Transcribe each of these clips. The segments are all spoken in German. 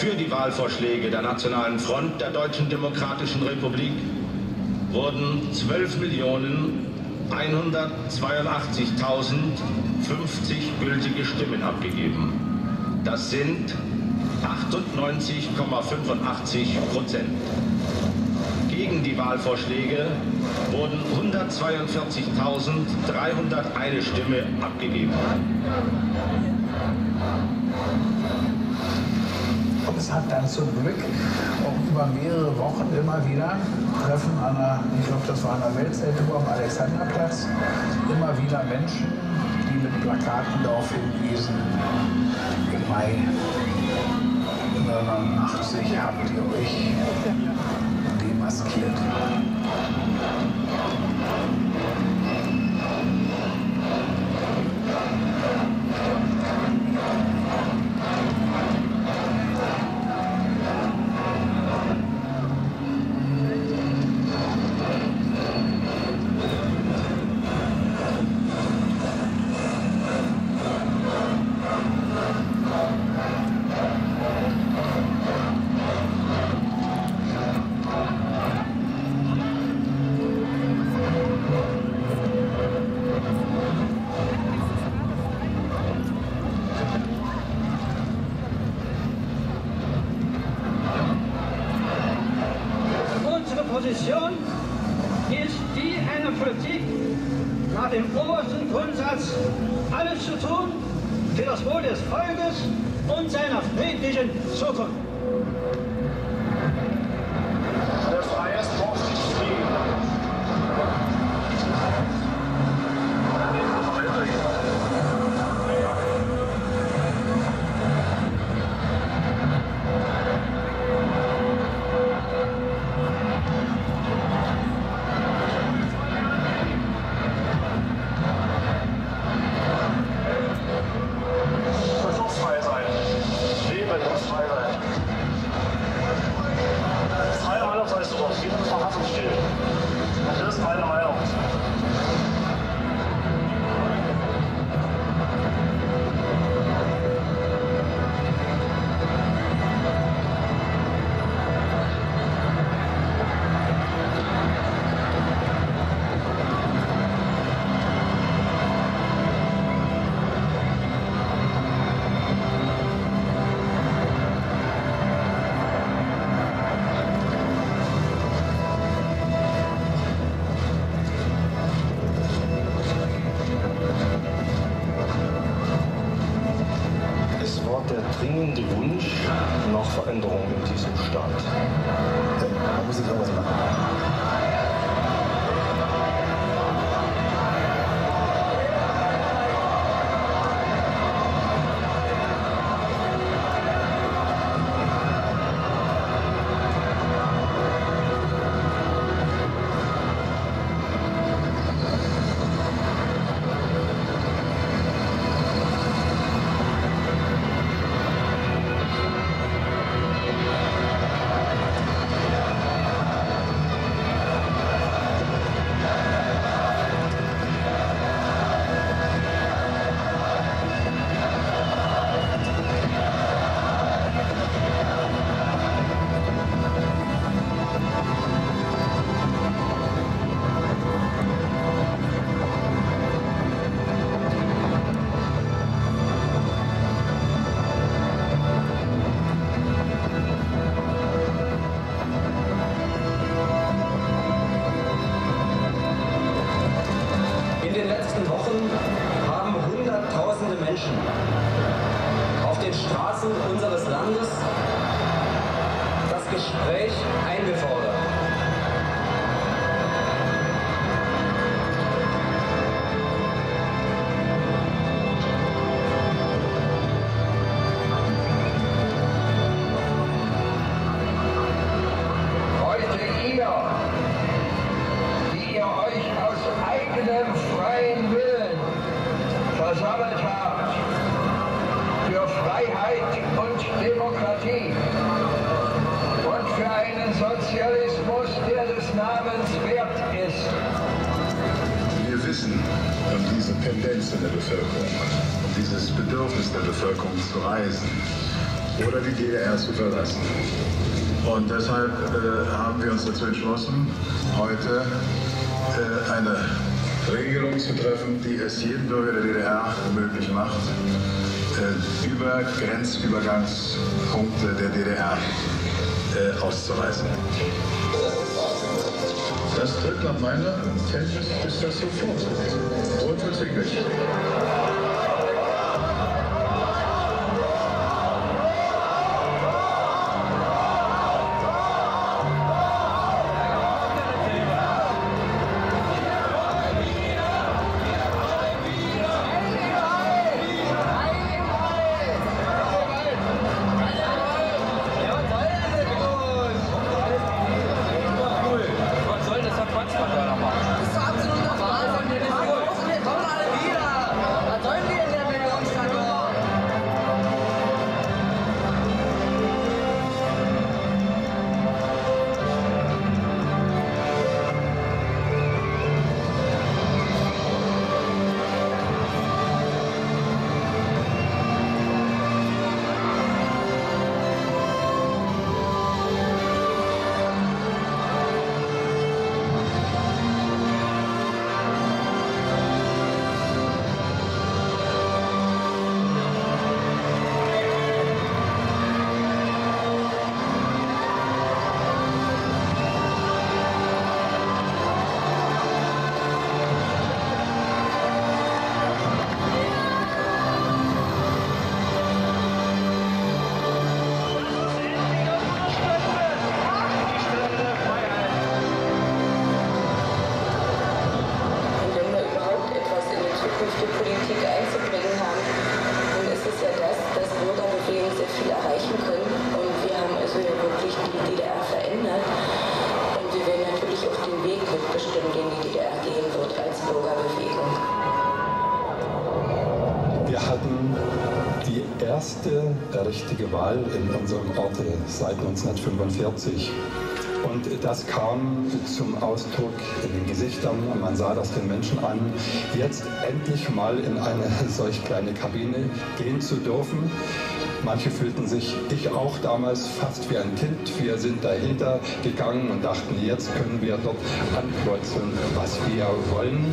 Für die Wahlvorschläge der Nationalen Front der Deutschen Demokratischen Republik wurden 12.182.050 gültige Stimmen abgegeben. Das sind 98,85%. Gegen die Wahlvorschläge wurden 142.301 Stimme abgegeben. Es hat dann zum Glück auch über mehrere Wochen immer wieder Treffen an der, ich glaube, das war an der Weltzeltruhe am Alexanderplatz, immer wieder Menschen, die mit Plakaten darauf hinwiesen, im Mai 89 habt ihr euch demaskiert. Position ist die einer Politik nach dem obersten Grundsatz, alles zu tun für das Wohl des Volkes und seiner friedlichen Zukunft. Der freie Sport ist Frieden. Der dringende Wunsch nach Veränderung in diesem Staat. Man muss jetzt irgendwas machen. In den letzten Wochen haben Hunderttausende Menschen auf den Straßen unseres Landes das Gespräch eingefordert. Freien Willen versammelt habt für Freiheit und Demokratie und für einen Sozialismus, der des Namens wert ist. Wir wissen um diese Tendenz in der Bevölkerung, um dieses Bedürfnis der Bevölkerung zu reisen. oder die DDR zu verlassen. Und deshalb haben wir uns dazu entschlossen, heute eine Regelung zu treffen, die es jedem Bürger der DDR möglich macht, über Grenzübergangspunkte der DDR auszureisen. Das tritt nach meiner Kenntnis ist das sofort. Unverzüglich. Richtige Wahl in unserem Orte seit 1945. Und das kam zum Ausdruck in den Gesichtern. Man sah das den Menschen an, jetzt endlich mal in eine solch kleine Kabine gehen zu dürfen. Manche fühlten sich, ich auch damals, fast wie ein Kind. Wir sind dahinter gegangen und dachten, jetzt können wir dort ankreuzen, was wir wollen.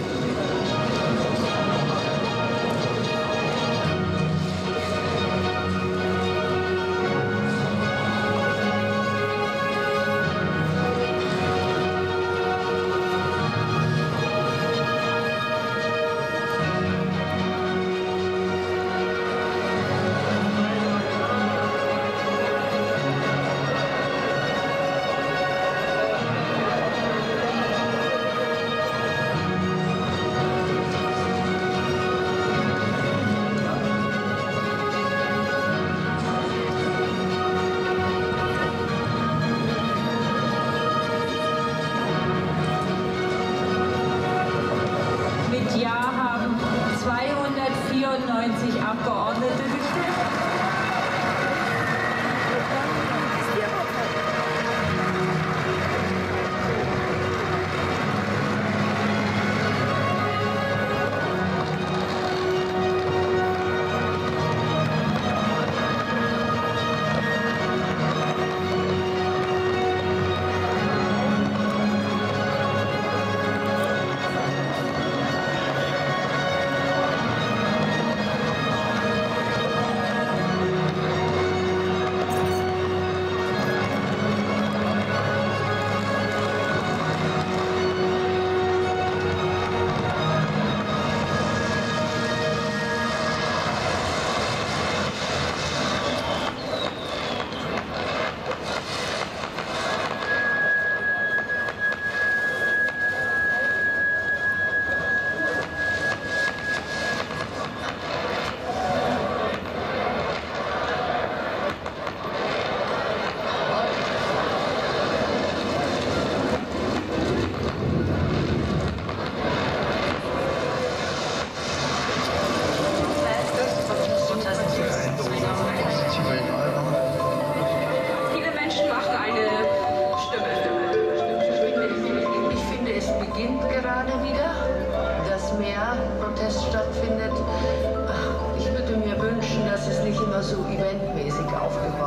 Protest stattfindet. Ich würde mir wünschen, dass es nicht immer so eventmäßig aufgebaut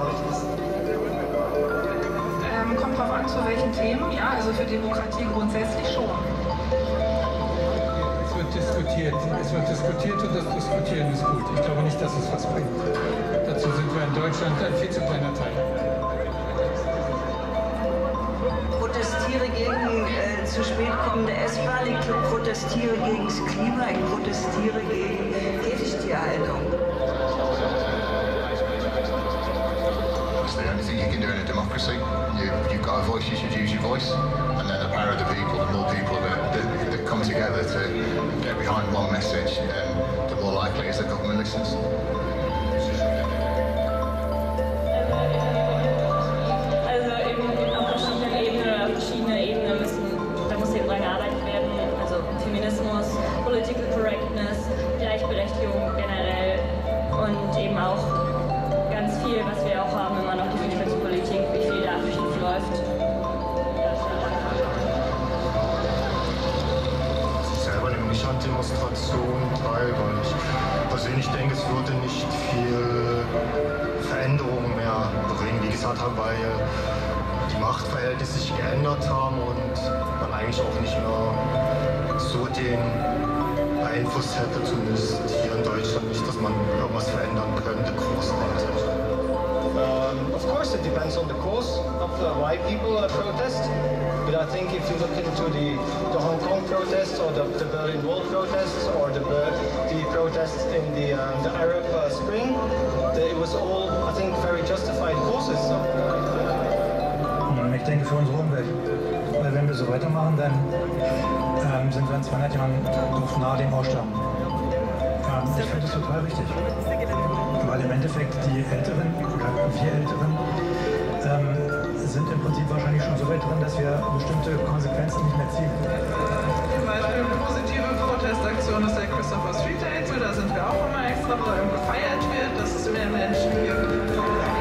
zu welchen Themen? Ja, also für Demokratie grundsätzlich schon. Es wird diskutiert und das Diskutieren ist gut. Ich glaube nicht, dass es was bringt. Dazu sind wir in Deutschland ein viel zu kleiner Teil. Protestiere gegen zu spät kommende S-Bahn, ich protestiere gegen das Klima, ich protestiere gegen Käfigtierhaltung. It's the only thing you can do in a democracy. You've got a voice, you should use your voice. And then the power of the people, the more people that come together to get behind one message, the more likely is the government listens. Political Correctness, Gleichberechtigung generell und eben auch ganz viel, was wir auch haben, immer noch die Flüchtlingspolitik, wie viel da schief läuft. Ich selber nehme nicht an Demonstrationen teil, weil ich persönlich denke, es würde nicht viel Veränderung mehr bringen. Wie gesagt, weil die Machtverhältnisse sich geändert haben und man eigentlich auch nicht mehr so den Einfluss hätte, zumindest hier in Deutschland nicht, dass man irgendwas verändern könnte, großartig. Of course, it depends on the cause of why people protest. But I think if you look into the Hong Kong protests or the Berlin Wall protests or the protests in the Arab Spring, it was all, I think, very justified causes. Ich denke für unsere Umwelt. Weil wenn wir so weitermachen, dann sind wir in 200 Jahren nahe dem Aussterben. Ich finde das total wichtig. Weil im Endeffekt die Älteren, oder wir Älteren, sind im Prinzip wahrscheinlich schon so weit drin, dass wir bestimmte Konsequenzen nicht mehr ziehen. Zum Beispiel eine positive Protestaktion ist der Christopher Street Day. Da sind wir auch immer extra, wo gefeiert wird, dass es mehr Menschen gibt.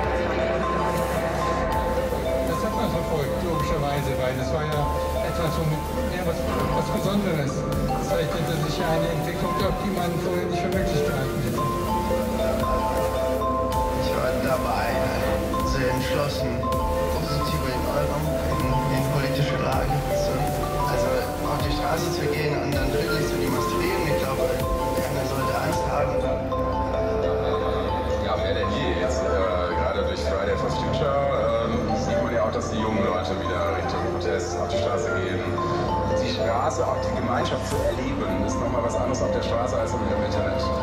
Das hat man verfolgt, logischerweise, weil das war ja etwas was Besonderes. Das zeichnete sich ja eine Entwicklung ab, die man vorher nicht für möglich gehalten hätte. Ich war dabei sehr entschlossen, positive in die politische Lage also auf die Straße zu gehen und dann friedlich zu demonstrieren. Ich glaube, keiner sollte Angst haben. Ja, mehr denn je. Jetzt gerade durch Friday for Future sieht man ja auch, dass die jungen Leute wieder Richtung Protest auf die Straße gehen. Die Straße, auch die Gemeinschaft zu erleben, ist nochmal was anderes auf der Straße als im Internet.